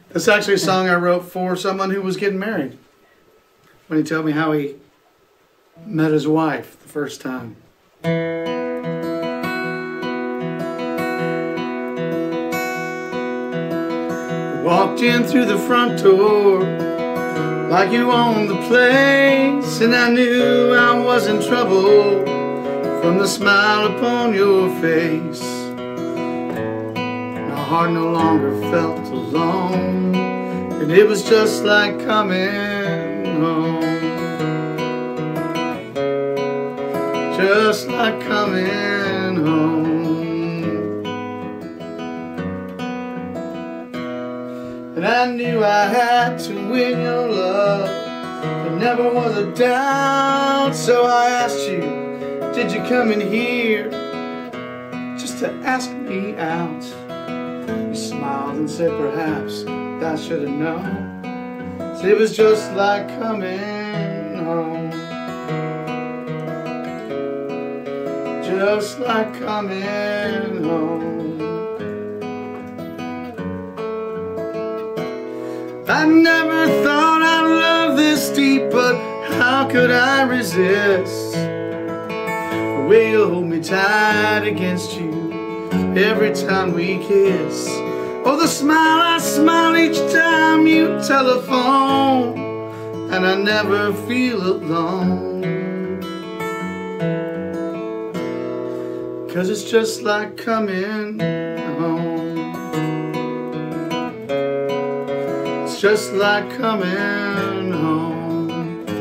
That's actually a song I wrote for someone who was getting married. When he told me how he met his wife the first time. Walked in through the front door like you owned the place, and I knew I was in trouble from the smile upon your face. My heart no longer felt alone, and it was just like coming home. Just like coming home. And I knew I had to win your love. There never was a doubt. So I asked you, did you come in here just to ask me out? You smiled and said perhaps I should have known. So it was just like coming home. Just like coming home. I never thought I'd love this deep, but how could I resist? The way you hold me tight against you every time we kiss. Oh, the smile I smile each time you telephone, and I never feel alone. 'Cause it's just like coming home. It's just like coming home.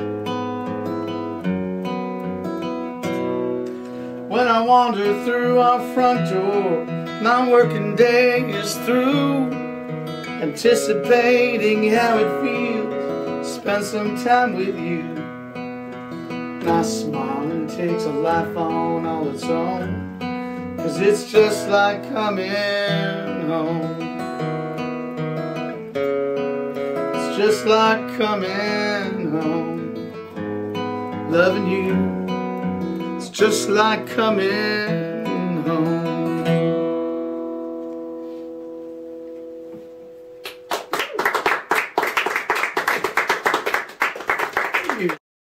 When I wander through our front door, my working day is through, anticipating how it feels to spend some time with you. My smiling takes a life on all its own, 'cause it's just like coming home. It's just like coming home. Loving you, it's just like coming home.